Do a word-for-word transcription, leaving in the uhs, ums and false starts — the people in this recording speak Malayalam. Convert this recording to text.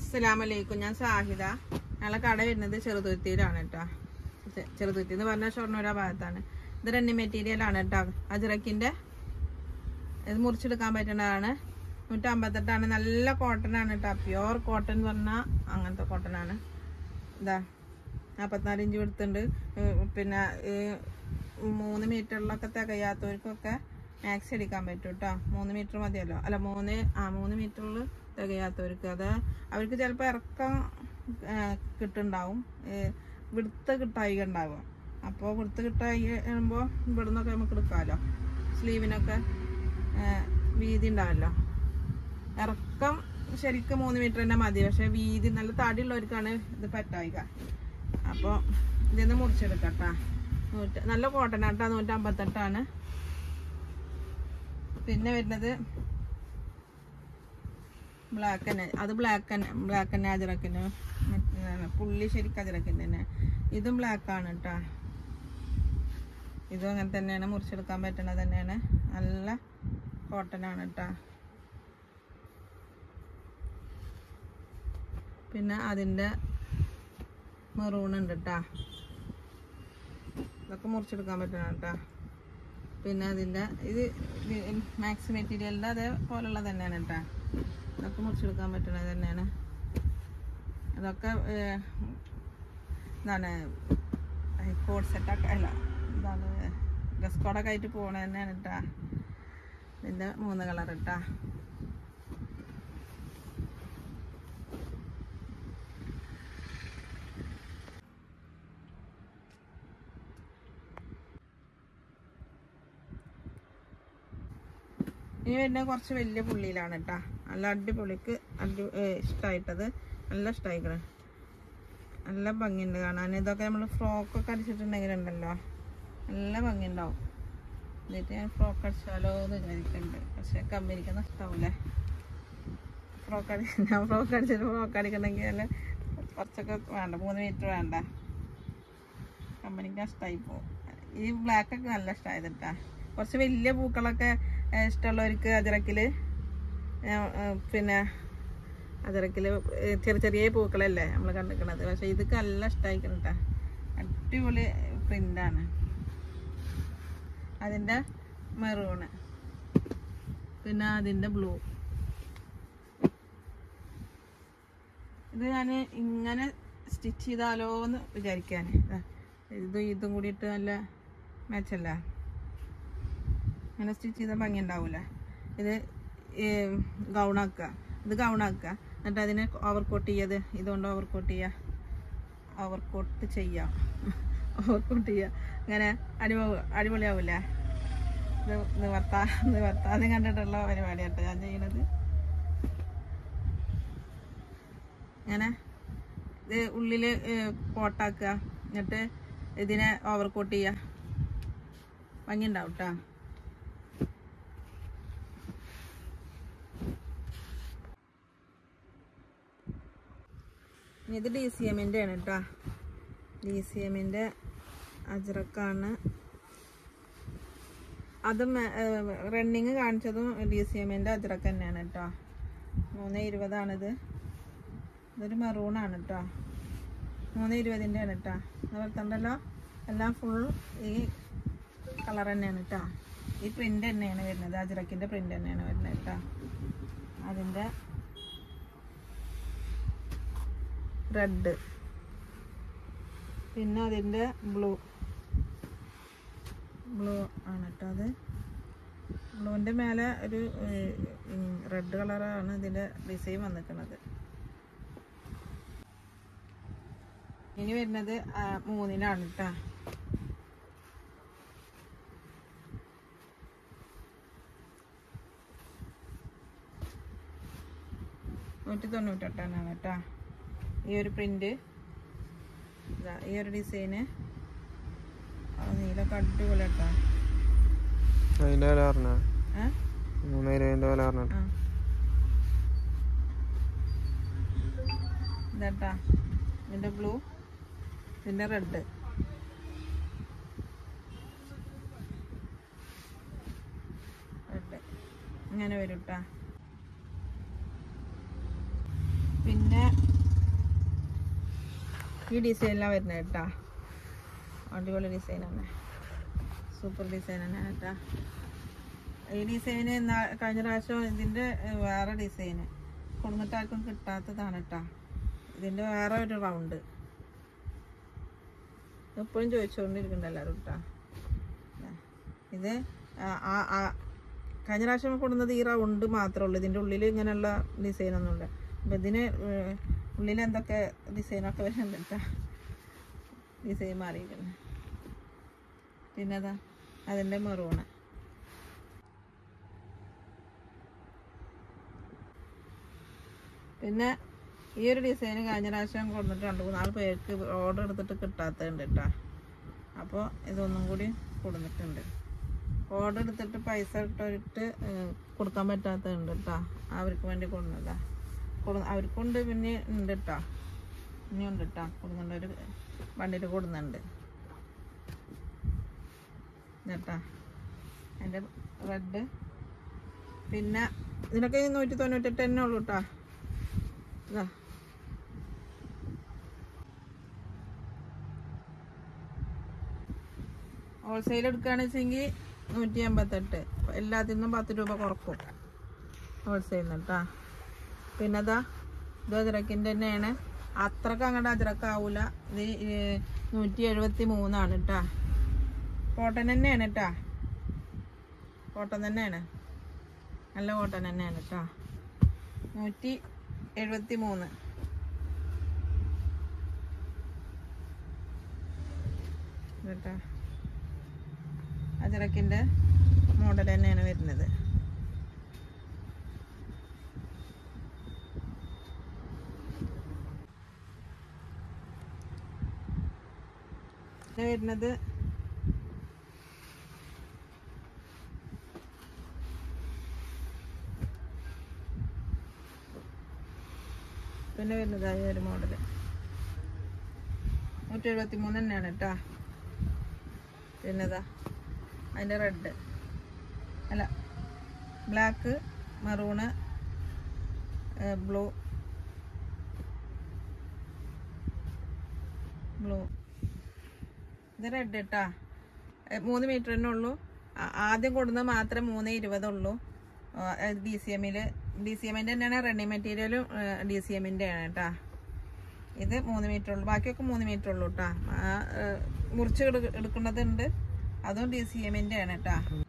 അസ്സലാമലൈക്കും. ഞാൻ സാഹിദ. ഞങ്ങളെ കട വരുന്നത് ചെറുതുരുത്തിയിലാണ് കേട്ടോ. ചെറുതുരുത്തി എന്ന് പറഞ്ഞാൽ ഷൊർണൂര ഭാഗത്താണ്. ഇത് റണ്ണിങ് മെറ്റീരിയൽ ആണ് കേട്ടോ. അജ്രക്കിന്റെ ഇത് മുറിച്ചെടുക്കാൻ പറ്റുന്നതാണ്. നൂറ്റമ്പത്തെട്ടാണ്. നല്ല കോട്ടൺ ആണ് കേട്ടോ. പ്യോർ കോട്ടൺ എന്ന് പറഞ്ഞാൽ അങ്ങനത്തെ കോട്ടൺ ആണ്. ഇതാ നാൽപ്പത്തിനാല് ഇഞ്ച് എടുത്തുണ്ട്. പിന്നെ മൂന്ന് മീറ്ററിലൊക്കെ തികയാത്തവർക്കൊക്കെ മാക്സി അടിക്കാൻ പറ്റും കേട്ടോ. മൂന്ന് മീറ്റർ മതിയല്ലോ. അല്ല മൂന്ന് ആ മൂന്ന് മീറ്ററിൽ തികയാത്തവർക്ക് അത് അവർക്ക് ചിലപ്പോൾ ഇറക്കം കിട്ടുന്നുണ്ടാവും, വിടുത്ത് കിട്ടായി ഉണ്ടാവുക. അപ്പോൾ വിടുത്ത് കിട്ടായി വരുമ്പോൾ ഇവിടെ നിന്നൊക്കെ നമുക്ക് എടുക്കാമല്ലോ. സ്ലീവിനൊക്കെ വീതി ഉണ്ടാവല്ലോ. ഇറക്കം ശരിക്കും മൂന്ന് മീറ്റർ തന്നെ മതി. പക്ഷെ വീതി നല്ല തടിയുള്ളവർക്കാണ് ഇത് പറ്റായിക. അപ്പോൾ ഇതിന്ന് മുറിച്ചെടുക്കട്ടാ. നൂറ്റ നല്ല കോട്ടൺ ആട്ടാ. നൂറ്റമ്പത്തെട്ടാണ്. പിന്നെ വരുന്നത് ബ്ലാക്ക് തന്നെ. അത് ബ്ലാക്ക് തന്നെ ബ്ലാക്ക് തന്നെ അജറക്കിന് പുള്ളി ശരിക്കും അജറക്കിന് തന്നെ. ഇതും ബ്ലാക്ക് ആണ് കേട്ടോ. ഇതും അങ്ങനെ തന്നെയാണ്. മുറിച്ചെടുക്കാൻ പറ്റണത് തന്നെയാണ്. നല്ല കോട്ടൺ ആണ് കേട്ടോ. പിന്നെ അതിൻ്റെ മെറൂൺ ഉണ്ട് കേട്ടോ. ഇതൊക്കെ മുറിച്ചെടുക്കാൻ പറ്റണം കേട്ടോ. പിന്നെ അതിൻ്റെ ഇത് മാക്സി മെറ്റീരിയലിൻ്റെ അതേപോലുള്ള തന്നെയാണ് കേട്ടോ. ഇതൊക്കെ മുറിച്ചെടുക്കാൻ പറ്റണത് തന്നെയാണ്. ഇതൊക്കെ എന്താണ് കോഡ് സെറ്റൊക്കെ അല്ല എന്താണ് ഡ്രസ് കോഡൊക്കെ ആയിട്ട് പോകണത് തന്നെയാണ് കേട്ടോ. ഇതിൻ്റെ മൂന്ന് കളർ കേട്ടോ. ഇനി വരുന്നത് കുറച്ച് വലിയ പുള്ളിയിലാണ് കേട്ടോ. നല്ല അടിപൊളിക്ക് അടി ഇഷ്ടമായിട്ടത്. നല്ല ഇഷ്ടമായിക്കണേ. നല്ല ഭംഗിയുണ്ട് കാണാൻ. ഇതൊക്കെ നമ്മൾ ഫ്രോക്കൊക്കെ അടിച്ചിട്ടുണ്ടെങ്കിലുണ്ടല്ലോ നല്ല ഭംഗിയുണ്ടാവും. എന്നിട്ട് ഞാൻ ഫ്രോക്ക് അടിച്ചാലോ എന്ന് വിചാരിക്കുന്നുണ്ട്. പക്ഷെ കമ്പനിക്ക് നഷ്ടമാവില്ലേ ഫ്രോക്ക് അടി. ഞാൻ ഫ്രോക്ക് അടിച്ചിട്ട് ഫ്രോക്ക് അടിക്കണമെങ്കിൽ നല്ല കുറച്ചൊക്കെ വേണ്ട, മൂന്ന് മീറ്റർ വേണ്ട. കമ്പനിക്ക് നഷ്ടമായി പോകും. ഈ ബ്ലാക്കൊക്കെ നല്ല ഇഷ്ടമായത് കേട്ടോ. കുറച്ച് വലിയ പൂക്കളൊക്കെ ഇഷ്ടമുള്ളവർക്ക് അജറക്കിൽ പിന്നെ അജറക്കിൽ ചെറിയ ചെറിയ പൂക്കളല്ലേ നമ്മൾ കണ്ടിരിക്കണത്. പക്ഷെ ഇതൊക്കെ നല്ല ഇഷ്ടമായിരിക്കണം കേട്ടോ. അടിപൊളി പ്രിൻ്റാണ്. അതിൻ്റെ മെറൂണ്, പിന്നെ അതിൻ്റെ ബ്ലൂ. ഇത് ഞാൻ ഇങ്ങനെ സ്റ്റിച്ച് ചെയ്താലോ എന്ന് വിചാരിക്കാൻ. ഇതും ഇതും കൂടിയിട്ട് നല്ല മാച്ചല്ല. അങ്ങനെ സ്റ്റിച്ച് ചെയ്താൽ ഭംഗി ഉണ്ടാവില്ല. ഇത് ഗൗണാക്കുക. ഇത് ഗൗണാക്കുക. എന്നിട്ട് അതിനെ ഓവർ കോട്ട് ചെയ്യത് ഇതുകൊണ്ട് ഓവർ കോട്ട് ചെയ്യുക. ഓവർ കോട്ട് ചെയ്യാം. ഓവർ കോട്ട് ചെയ്യുക. അങ്ങനെ അടിപൊ അടിപൊളിയാവില്ലേ. ഇത് നിവർത്താ നിവർത്താതെ കണ്ടിട്ടുള്ള പരിപാടിയാട്ടോ ഞാൻ ചെയ്യണത്. അങ്ങനെ ഇത് ഉള്ളിൽ കോട്ടാക്കുക. എന്നിട്ട് ഇതിനെ ഓവർ കോട്ട് ചെയ്യുക. ഭംഗി ഉണ്ടാവും കേട്ടോ. ഇത് ഡി സി എമ്മിൻ്റെ ആണ് കേട്ടോ. ഡി സി എമ്മിൻ്റെ അജ്രക്കാണ്. അതും റണ്ണിങ് കാണിച്ചതും ഡി സി എമ്മിൻ്റെ അജ്രക്ക് തന്നെയാണ് കേട്ടോ. മൂന്ന് ഇരുപതാണിത്. ഇതൊരു മെറൂണാണ് കേട്ടോ. മൂന്ന് ഇരുപതിൻ്റെ ആണ് കേട്ടോ. അതുപോലത്തണ്ടല്ലോ എല്ലാം ഫുൾ ഈ കളർ തന്നെയാണ് കേട്ടോ. ഈ പ്രിൻ്റ് തന്നെയാണ് വരുന്നത്. അജ്രക്കിൻ്റെ പ്രിൻ്റ് തന്നെയാണ് വരുന്നത് കേട്ടോ. അതിൻ്റെ റെഡ്, പിന്നെ അതിൻ്റെ ബ്ലൂ ബ്ലൂ ആണ് കേട്ടോ. അത് ബ്ലൂവിൻ്റെ മേലെ ഒരു റെഡ് കളറാണ് ഇതിൻ്റെ ഡിസൈൻ വന്നിരിക്കുന്നത്. ഇനി വരുന്നത് മൂന്നിനാണ് കേട്ടോ. നൂറ്റി തൊണ്ണൂറ്റെട്ടാണ് കേട്ടോ. ഈ ഒരു പ്രിന്റ്, ഈ ഒരു ഡിസൈന് നീലൊക്കെ അടിപൊളി കേട്ടോ. ഇതാട്ടാ ഇതിന്റെ ബ്ലൂ, ഇതിന്റെ റെഡ്. റെഡ് ഇങ്ങനെ വരും കേട്ടോ. പിന്നെ ഈ ഡിസൈനിലാണ് വരുന്നത് കേട്ടാ. അടിപൊളി ഡിസൈൻ തന്നെ, സൂപ്പർ ഡിസൈൻ തന്നെയാണ് കേട്ടാ. ഈ ഡിസൈന് കഴിഞ്ഞ പ്രാവശ്യം ഇതിൻ്റെ വേറെ ഡിസൈന് കൊടുത്തിട്ട് ആർക്കും കിട്ടാത്തതാണ് കേട്ടാ. ഇതിൻ്റെ വേറെ ഒരു റൗണ്ട് എപ്പോഴും ചോദിച്ചുകൊണ്ടിരിക്കുന്നുണ്ട് എല്ലാവരും കേട്ടാ. ഇത് കഴിഞ്ഞ പ്രാവശ്യം കൊടുക്കുന്നത് ഈ റൗണ്ട് മാത്രമേ ഉള്ളൂ, ഇതിൻ്റെ ഉള്ളിൽ ഇങ്ങനെയുള്ള ഡിസൈനൊന്നുമില്ല. അപ്പം ഇതിന് ഉള്ളിൽ എന്തൊക്കെ ഡിസൈനൊക്കെ വരുന്നുണ്ട് കേട്ടാ. ഡിസൈൻ മാറിയിരിക്കുന്നു. പിന്നെ അതാ അതിൻ്റെ മെറൂണ്. പിന്നെ ഈ ഒരു ഡിസൈൻ കഴിഞ്ഞ പ്രാവശ്യം കൊടുത്തിട്ട് രണ്ട് മൂന്നാല് പേർക്ക് ഓർഡർ എടുത്തിട്ട് കിട്ടാത്തതുണ്ട് കേട്ടാ. അപ്പോൾ ഇതൊന്നും കൂടി കൊടുത്തിട്ടുണ്ട്. ഓർഡർ എടുത്തിട്ട് പൈസ ഇട്ടിട്ട് കൊടുക്കാൻ പറ്റാത്തതുണ്ട് കേട്ടാ. അവർക്ക് വേണ്ടി കൊടുക്കുന്നതാ. കൊടു അവർക്കുണ്ട് പിന്നെ ഉണ്ട് കേട്ടാ. ഇനി ഉണ്ട് കേട്ടാ. കൊടുക്കുന്നുണ്ട്, ഒരു വണ്ടിയിൽ കൊടുക്കുന്നുണ്ട് കേട്ടാ. അതിൻ്റെ റെഡ്. പിന്നെ ഇതിനൊക്കെ നൂറ്റി തൊണ്ണൂറ്റെട്ട് തന്നെ ഉള്ളൂ കേട്ടാ. ഇതാ ഹോൾസെയിൽ എടുക്കുകയാണെന്ന് വെച്ചെങ്കിൽ നൂറ്റി എൺപത്തെട്ട്. എല്ലാത്തിനും പത്ത് രൂപ കുറക്കും ഹോൾസെയിലിന് കേട്ടാ. പിന്നെ അതാ ഇത് അജ്രക്കിൻ്റെ തന്നെയാണ്. അത്രക്ക് അങ്ങോട്ട് അജ്രക്കാവൂല. ഇത് നൂറ്റി എഴുപത്തി മൂന്നാണ് കേട്ടാ. കോട്ടൺ തന്നെയാണ് കേട്ടാ. കോട്ടൺ തന്നെയാണ്, നല്ല കോട്ടൺ തന്നെയാണ് കേട്ടാ. നൂറ്റി എഴുപത്തി മൂന്ന് കേട്ടാ. അജ്രക്കിൻ്റെ മോഡൽ തന്നെയാണ് വരുന്നത്. വരുന്നത് പിന്നെ വരുന്നത് ആ ഒരു മോഡല് നൂറ്റി എഴുപത്തി മൂന്ന് തന്നെയാണ് കേട്ടാ. പിന്നെതാ അതിൻ്റെ റെഡ് അല്ല ബ്ലാക്ക്, മെറൂണ്, ബ്ലൂ ബ്ലൂ ഇത് റെഡ് കേട്ടാ. മൂന്ന് മീറ്റർ തന്നെ ഉള്ളൂ. ആദ്യം കൊടുക്കുന്നത് മാത്രമേ മൂന്ന് ഇരുപതുള്ളൂ. ഡി സി എമ്മിൽ ഡി സി എമ്മിൻ്റെ തന്നെയാണ് റണ്ണിങ് മെറ്റീരിയലും ഡി സി എമ്മിൻ്റെ ആണ് കേട്ടാ. ഇത് മൂന്ന് മീറ്റർ ഉള്ളൂ, ബാക്കിയൊക്കെ മൂന്ന് മീറ്റർ ഉള്ളൂ കേട്ടാ. മുറിച്ച് എടുക്കുന്നതുണ്ട്, അതും ഡി സി എമ്മിൻ്റെ ആണ് കേട്ടാ.